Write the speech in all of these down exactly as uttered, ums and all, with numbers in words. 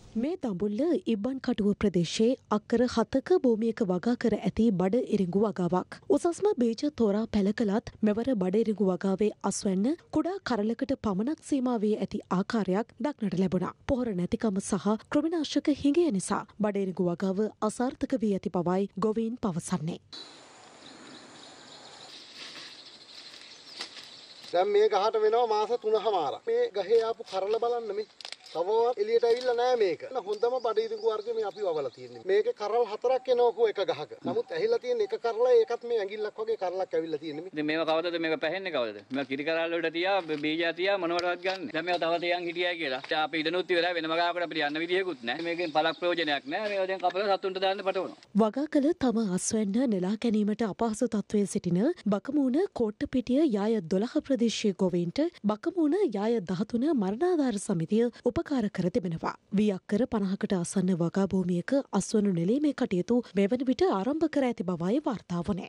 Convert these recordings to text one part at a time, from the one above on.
මේ දඹුල්ල ඉබ්බන්කටුව ප්‍රදේශයේ අක්කර හතක භූමියක වගා කර ඇති බඩ ඉරිඟු වගාවක්. උසස්ම බීජ තෝරා පැළ කළත් මෙවර බඩ ඉරිඟු වගාවේ අස්වැන්න කුඩා කරලකට පමණක් සීමා වී ඇති ආකාරයක් දක්නට ලැබුණා. පොහොර නැතිකම සහ කෘමිනාශක හිඟය නිසා බඩ ඉරිඟු වගාව අසාර්ථක වී ඇති බවයි ගොවීන් පවසන්නේ. දැන් මේ ගහට වෙනවා මාස තුනමාරක්. මේ ගහේ ආපු කරල බලන්න මේ. තවවත් එළියට ඇවිල්ලා නැහැ මේක. හොඳම බඩ ඉරිඟු වර්ග මේ අපි වවලා තියෙන්නේ. මේකේ කරල් හතරක් එනවකෝ එක ගහක. නමුත් ඇහිලා තියෙන එක කරලා ඒකත් මේ ඇඟිල්ලක් වගේ කරලක් ඇවිල්ලා තියෙන්නේ. ඉතින් මේව කවදද මේක පැහෙන්නේ කවදද? මේක කිරි කරල් වලට තියා බීජ තියා මොනවටවත් ගන්න. දැන් මේව තව තියන් හිටියයි කියලා. දැන් අපි ඉදනුත් ඉවරයි වෙන මගාවකට අපිට යන්න විදියකුත් නැහැ. මේකෙන් පළක් ප්‍රයෝජනයක් නැහැ. මේව දැන් කපලා සතුන්ට දාන්න පටවනවා. වගා කළ තම අස්වැන්න නෙලා ගැනීමට අපහසු තත්වයේ සිටින බකමූණ කෝට්ටපිටිය යාය දොළහ ප්‍රදේශීය ගොවීන්ට බකමූණ යාය දහතුන මරණාධාර සමිතිය උපකාර කර තිබෙනවා. වී අක්කර පනහකට අසන්න වගා භූමියක අස්වනු නෙලීමේ කටයුතු මෙවන විට ආරම්භ කර ඇති බවයි වාර්තා වුණේ.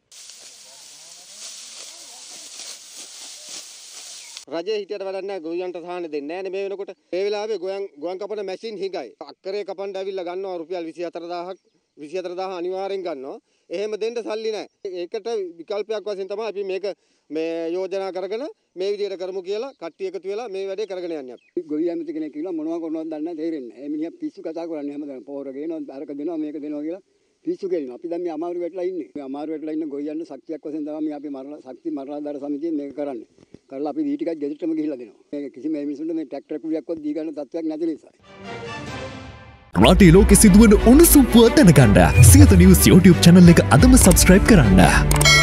රජයේ හිටියට වැඩක් නැහැ ගොවියන්ට සාහන දෙන්නේ නැහැ නේ මේ වෙනකොට. මේ වෙලාවේ ගොයන් ගොයන් කපන මැෂින් හිඟයි. අක්කරේ කපන්න ඇවිල්ලා ගන්නවා රුපියල් විසි හතර දාහක් විසි හතර දාහ අනිවාර්යෙන් ගන්නවා. එහෙම දෙන්න සල්ලි නැහැ. ඒකට විකල්පයක් වශයෙන් තමයි අපි මේක මේ යෝජනා කරගෙන මේ විදිහට කරමු කියලා කට්ටිය එකතු වෙලා මේ වැඩේ කරගෙන යන්නේ අපි. ගොවියා ඇමති කෙනෙක් කියලා මොනවා කරනවද දන්නේ නැහැ තේරෙන්නේ නැහැ. මේ මිනිහා පිස්සු කතා කරන්නේ හැමදාම පොහොර ගේනවා අරක දෙනවා මේක දෙනවා කියලා පිස්සු කියනවා. අපි දැන් මේ අමාරු වෙట్లా ඉන්නේ. මේ අමාරු වෙట్లా ඉන්න ගොවියන්ට ශක්තියක් වශයෙන් තමයි මේ අපි මරණ ශක්ති මරණාධාර සමිතියෙන් මේක කරන්නේ. කරලා අපි වී ටිකක් ගෙදරටම ගිහිල්ලා දෙනවා. මේක කිසිම මේ මිනිසුන්ට මේ ට්‍රැක්ටර් කුලියක්වත් දී ගන්න තත්ත්වයක් නැති නිසා. රටේ ලෝකෙ සිදුවන උණුසුම් පුවත් දැනගන්න සියත නිවුස් YouTube channel එක අදම subscribe කරන්න.